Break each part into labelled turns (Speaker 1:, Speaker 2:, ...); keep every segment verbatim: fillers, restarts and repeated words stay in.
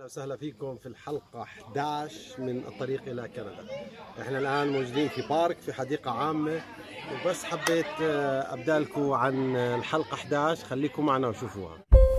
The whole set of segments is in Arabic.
Speaker 1: اهلا وسهلا فيكم في الحلقة إحدى عشر من الطريق إلى كندا. احنا الآن موجودين في بارك في حديقة عامة، وبس حبيت آه، أبدأ لكم عن الحلقة إحدى عشر. خليكم معنا وشوفوها.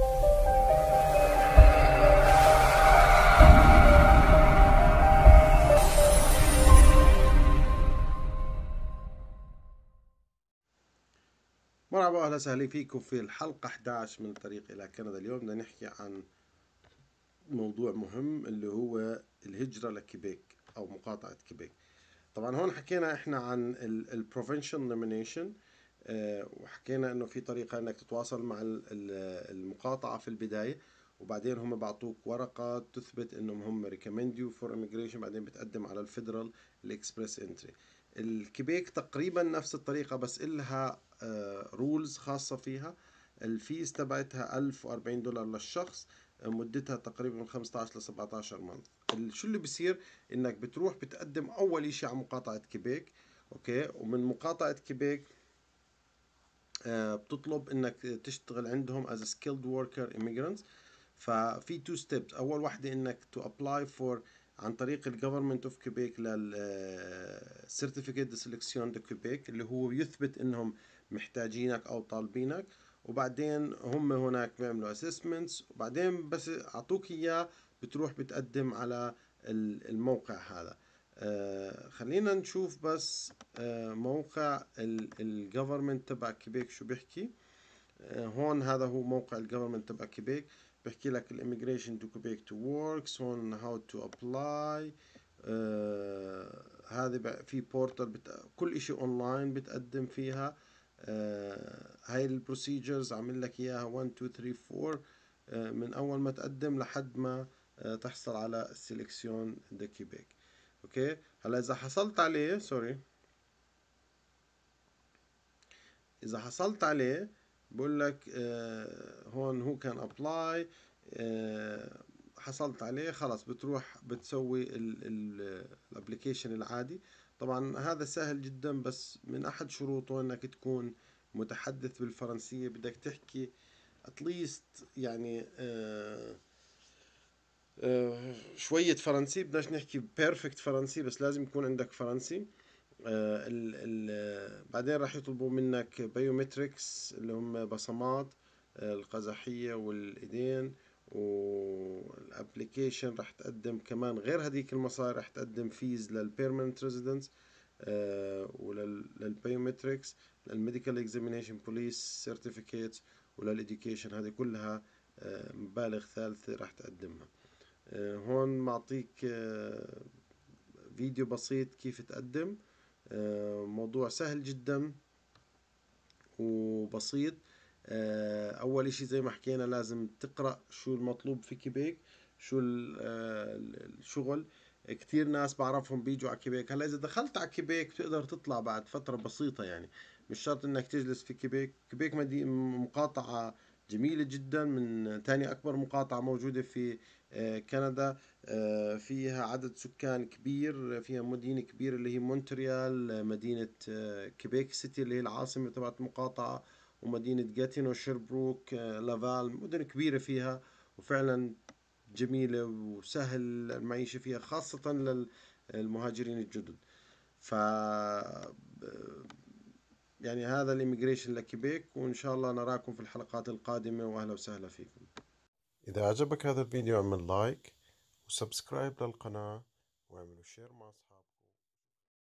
Speaker 1: مرحبا، أهلا وسهلا فيكم في الحلقة إحدى عشر من الطريق إلى كندا. اليوم بدنا نحكي عن موضوع مهم اللي هو الهجرة لكيبيك أو مقاطعة كيبيك. طبعا هون حكينا احنا عن البروفنشال نومينيشن، وحكينا انه في طريقة انك تتواصل مع المقاطعة في البداية، وبعدين هم بعطوك ورقة تثبت انهم هم recommend you for immigration، بعدين بتقدم على الفيدرال الاكسبرس انتري. الكيبيك تقريبا نفس الطريقة، بس إلها رولز خاصة فيها. الفيز تبعتها ألف وأربعين دولار للشخص، مدتها تقريبا من خمسة عشر ل سبعة عشر مانث. شو اللي بصير؟ انك بتروح بتقدم اول اشي على مقاطعة كيبيك، اوكي، ومن مقاطعة كيبيك آه بتطلب انك تشتغل عندهم as a skilled worker immigrants. ففي تو ستيبس. اول واحدة انك to apply for عن طريق ال government of Quebec لل certificate de sélection de Quebec، اللي هو يثبت انهم محتاجينك او طالبينك، وبعدين هم هناك بيعملوا assessments، وبعدين بس اعطوك اياه بتروح بتقدم على الموقع هذا. آه خلينا نشوف بس آه موقع الجفرمنت تبع كيبيك شو بيحكي. آه هون هذا هو موقع الجفرمنت تبع كيبيك، بيحكي لك الاميجريشن تو كيبيك تو وركس، هون هاو تو ابلاي. هذا في بورتال بت... كل اشي اونلاين بتقدم فيها. آه هاي البروسيجرز عامل لك اياها واحد اثنين ثلاثة أربعة، آه من اول ما تقدم لحد ما آه تحصل على السيلكسيون دي كيبيك. اوكي، هلا اذا حصلت عليه سوري اذا حصلت عليه بقول لك آه هون هو كان ابلاي. آه حصلت عليه خلاص بتروح بتسوي الابليكيشن العادي. طبعا هذا سهل جدا، بس من احد شروطه انك تكون متحدث بالفرنسية، بدك تحكي اتليست يعني آه آه شوية فرنسي. بدناش نحكي بيرفكت فرنسي، بس لازم يكون عندك فرنسي. آه ال ال بعدين راح يطلبوا منك بايومتريكس اللي هم بصمات آه القزحية والإيدين، والابليكيشن راح تقدم كمان غير هذيك المصاري، راح تقدم فيز للبيرمننت ريزيدنس آه وللبايومتريكس، للميديكال اكزامينيشن، بوليس سيرتيفيكيتس، وللإديوكيشن. هذه كلها آه مبالغ ثالثة راح تقدمها. آه هون معطيك آه فيديو بسيط كيف تقدم. موضوع سهل جدا وبسيط. اول اشي زي ما حكينا لازم تقرأ شو المطلوب في كيبيك، شو الشغل. كتير ناس بعرفهم بيجوا على كيبيك. هلا اذا دخلت على كيبيك بتقدر تطلع بعد فترة بسيطة، يعني مش شرط انك تجلس في كيبيك. كيبيك مقاطعة جميلة جدا، من تاني اكبر مقاطعة موجودة في كندا. فيها عدد سكان كبير، فيها مدينة كبيرة اللي هي مونتريال، مدينة كيبيك سيتي اللي هي العاصمة تبعت المقاطعة، ومدينة جاتينو، شيربروك، لافال، مدن كبيرة فيها، وفعلا جميلة وسهل المعيشة فيها، خاصة للمهاجرين الجدد. ف يعني هذا الإميجريشن لكيبيك، وإن شاء الله نراكم في الحلقات القادمة، وأهلا وسهلا فيكم. إذا عجبك هذا الفيديو اعمل لايك وسبسكرايب للقناة، واعملوا شير مع أصحابكم.